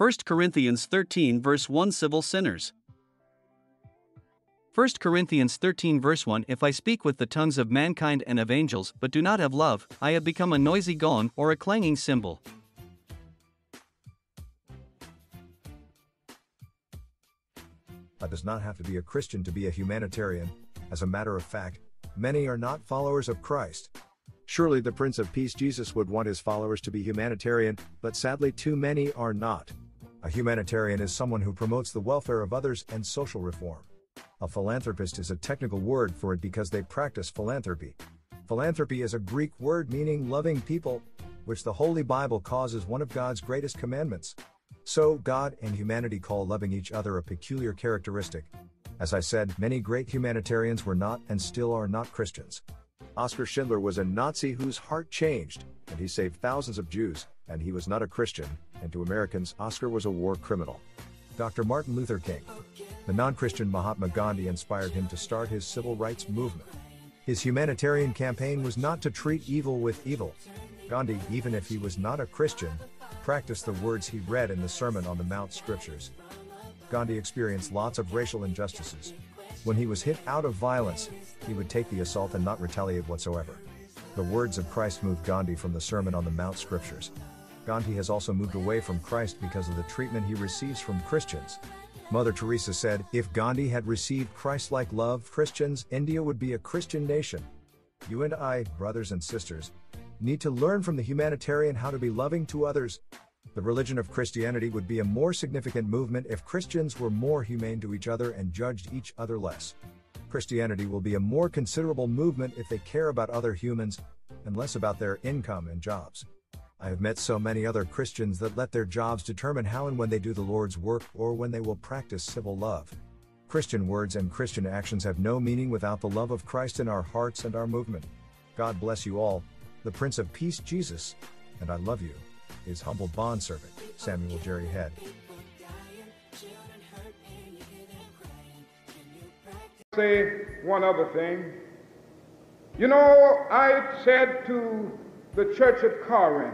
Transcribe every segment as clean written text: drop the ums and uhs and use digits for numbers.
1 Corinthians 13 verse 1 Civil sinners. 1 Corinthians 13 verse 1 If I speak with the tongues of mankind and of angels but do not have love, I have become a noisy gong or a clanging cymbal. Does not have to be a Christian to be a humanitarian. As a matter of fact, many are not followers of Christ. Surely the Prince of Peace Jesus would want his followers to be humanitarian, but sadly too many are not. A humanitarian is someone who promotes the welfare of others and social reform. A philanthropist is a technical word for it because they practice philanthropy. Philanthropy is a Greek word meaning loving people, which the Holy Bible calls as one of God's greatest commandments. So, God and humanity call loving each other a peculiar characteristic. As I said, many great humanitarians were not and still are not Christians. Oskar Schindler was a Nazi whose heart changed, and he saved thousands of Jews, and he was not a Christian, and to Americans, Oskar was a war criminal. Dr. Martin Luther King, the non-Christian Mahatma Gandhi, inspired him to start his civil rights movement. His humanitarian campaign was not to treat evil with evil. Gandhi, even if he was not a Christian, practiced the words he read in the Sermon on the Mount scriptures. Gandhi experienced lots of racial injustices. When he was hit out of violence, he would take the assault and not retaliate whatsoever. The words of Christ moved Gandhi from the Sermon on the Mount scriptures. Gandhi has also moved away from Christ because of the treatment he receives from Christians. Mother Teresa said, if Gandhi had received Christ-like love Christians, India would be a Christian nation. You and I, brothers and sisters, need to learn from the humanitarian how to be loving to others. The religion of Christianity would be a more significant movement if Christians were more humane to each other and judged each other less. Christianity will be a more considerable movement if they care about other humans and less about their income and jobs. I have met so many other Christians that let their jobs determine how and when they do the Lord's work or when they will practice civil love. Christian words and Christian actions have no meaning without the love of Christ in our hearts and our movement. God bless you all. The Prince of Peace Jesus, and I love you, his humble bondservant, Samuel Jerry Head. Say one other thing. You know, I said to the church at Corinth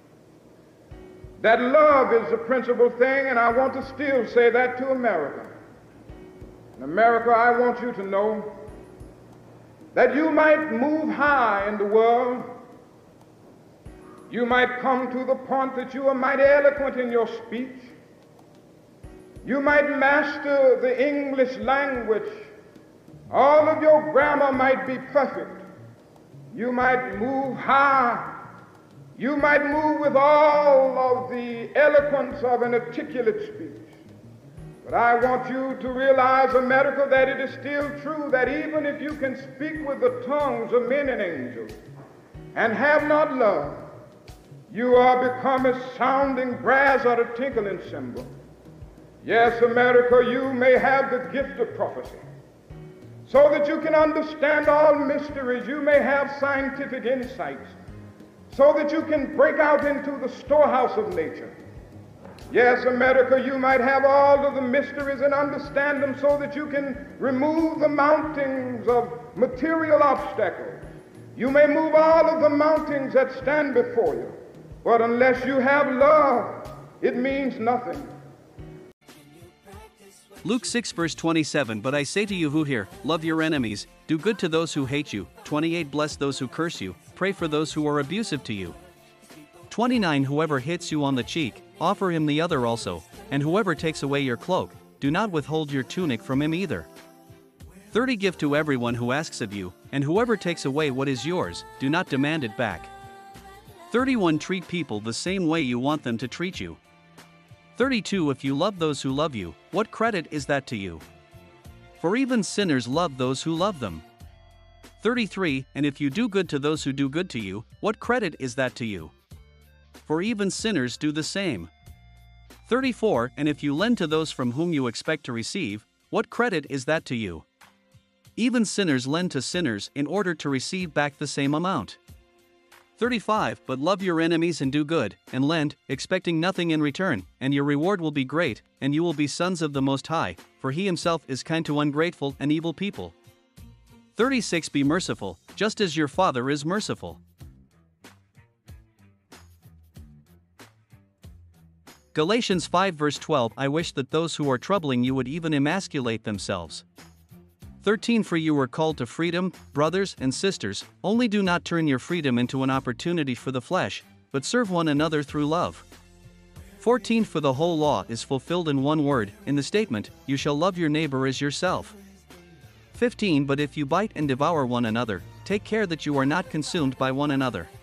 that love is the principal thing, and I want to still say that to America. In America, I want you to know that you might move high in the world. You might come to the point that you are mighty eloquent in your speech. You might master the English language. All of your grammar might be perfect. You might move high. You might move with all of the eloquence of an articulate speech. But I want you to realize, America, that it is still true that even if you can speak with the tongues of men and angels and have not love, you are become as sounding brass or a tinkling cymbal. Yes, America, you may have the gift of prophecy, so that you can understand all mysteries. You may have scientific insights, so that you can break out into the storehouse of nature. Yes, America, you might have all of the mysteries and understand them so that you can remove the mountains of material obstacles. You may move all of the mountains that stand before you. But unless you have love, it means nothing. Luke 6 verse 27 But I say to you who hear, love your enemies, do good to those who hate you. 28 Bless those who curse you, pray for those who are abusive to you. 29 Whoever hits you on the cheek, offer him the other also, and whoever takes away your cloak, do not withhold your tunic from him either. 30 Give to everyone who asks of you, and whoever takes away what is yours, do not demand it back. 31 Treat people the same way you want them to treat you. 32 If you love those who love you, what credit is that to you? For even sinners love those who love them. 33 And if you do good to those who do good to you, what credit is that to you? For even sinners do the same. 34 And if you lend to those from whom you expect to receive, what credit is that to you? Even sinners lend to sinners in order to receive back the same amount. 35 But love your enemies and do good, and lend, expecting nothing in return, and your reward will be great, and you will be sons of the Most High, for he himself is kind to ungrateful and evil people. 36 Be merciful, just as your Father is merciful. Galatians 5 verse 12, I wish that those who are troubling you would even emasculate themselves. 13 For you were called to freedom, brothers and sisters, only do not turn your freedom into an opportunity for the flesh, but serve one another through love. 14 For the whole law is fulfilled in one word, in the statement, you shall love your neighbor as yourself. 15 But if you bite and devour one another, take care that you are not consumed by one another.